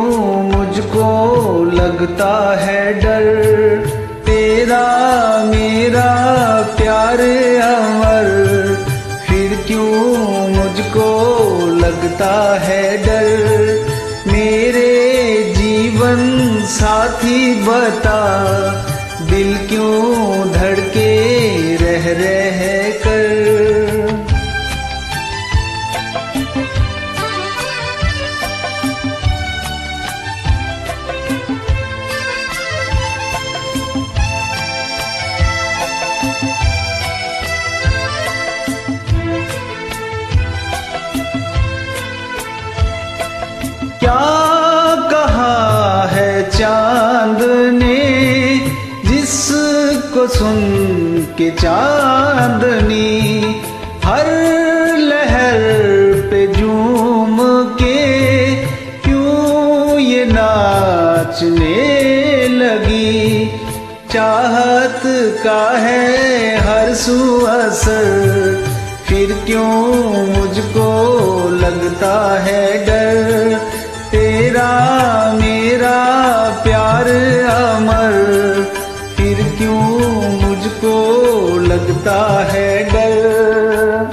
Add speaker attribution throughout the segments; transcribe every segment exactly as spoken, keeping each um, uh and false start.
Speaker 1: मुझको लगता है डर, तेरा मेरा प्यार अमर, फिर क्यों मुझको लगता है डर। मेरे जीवन साथी बता, दिल क्यों धड़के रह रह कर। क्या कहा है चांद ने, जिसको सुन के चांदनी हर लहर पे झूम के क्यों ये नाचने लगी। चाहत का है हर सू असर, फिर क्यों मुझको लगता है डर। तेरा मेरा प्यार अमर, फिर क्यों मुझको लगता है डर।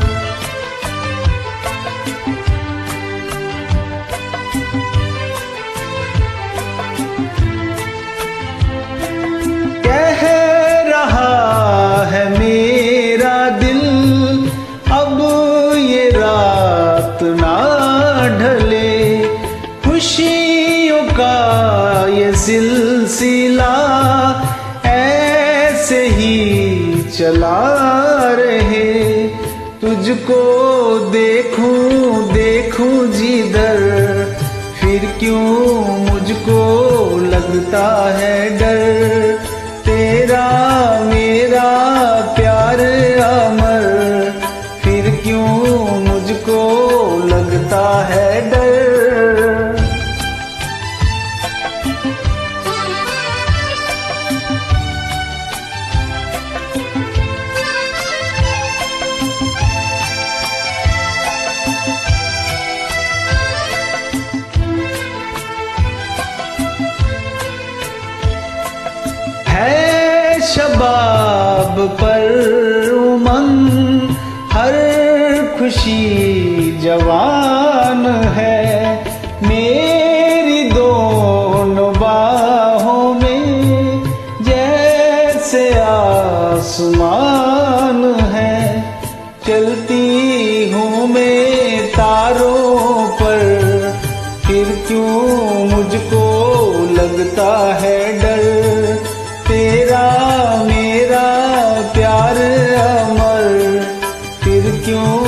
Speaker 1: कह रहा है मेरा दिल, अब ये रात ना ढले, खुशियों का ये सिलसिला ऐसे ही चला रहे। तुझको देखूं देखूं जिधर, फिर क्यों मुझको लगता है डर। तेरा मेरा प्यार अमर, फिर क्यों मुझको लगता है डर। है शबाब पर उमंग, हर खुशी जवान है। मेरी दोनों बाहों में जैसे आसमान है। चलती हूँ मैं तारों पर, फिर क्यों मुझको लगता है डर। तेरा मेरा प्यार अमर, फिर क्यों